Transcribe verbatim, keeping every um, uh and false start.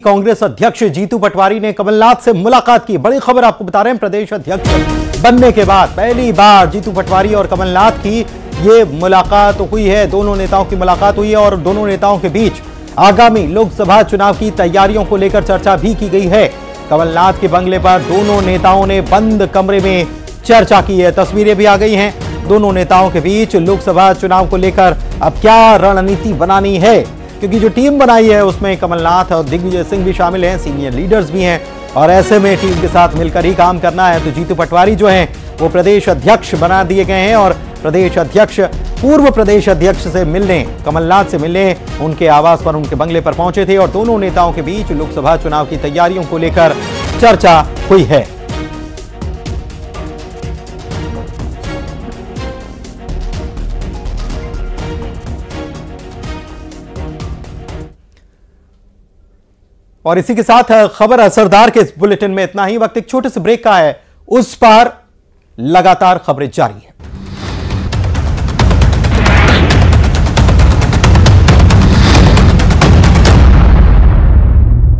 कांग्रेस अध्यक्ष जीतू पटवारी ने कमलनाथ से मुलाकात की। बड़ी खबर आपको बता रहे हैं, प्रदेश अध्यक्ष बनने के बाद पहली बार जीतू पटवारी और कमलनाथ की ये मुलाकात हुई है। दोनों नेताओं की मुलाकात हुई है और दोनों नेताओं के बीच आगामी लोकसभा चुनाव की तैयारियों को लेकर चर्चा भी की गई है। कमलनाथ के बंगले पर दोनों नेताओं ने बंद कमरे में चर्चा की है। तस्वीरें भी आ गई हैं। दोनों नेताओं के बीच लोकसभा चुनाव को लेकर अब क्या रणनीति बनानी है, क्योंकि जो टीम बनाई है उसमें कमलनाथ और दिग्विजय सिंह भी शामिल हैं, सीनियर लीडर्स भी हैं और ऐसे में टीम के साथ मिलकर ही काम करना है। तो जीतू पटवारी जो हैं वो प्रदेश अध्यक्ष बना दिए गए हैं और प्रदेश अध्यक्ष पूर्व प्रदेश अध्यक्ष से मिलने, कमलनाथ से मिलने उनके आवास पर, उनके बंगले पर पहुंचे थे और दोनों नेताओं के बीच लोकसभा चुनाव की तैयारियों को लेकर चर्चा हुई है। और इसी के साथ खबर असरदार के इस बुलेटिन में इतना ही। वक्त एक छोटे से ब्रेक का है, उस पर लगातार खबरें जारी हैं।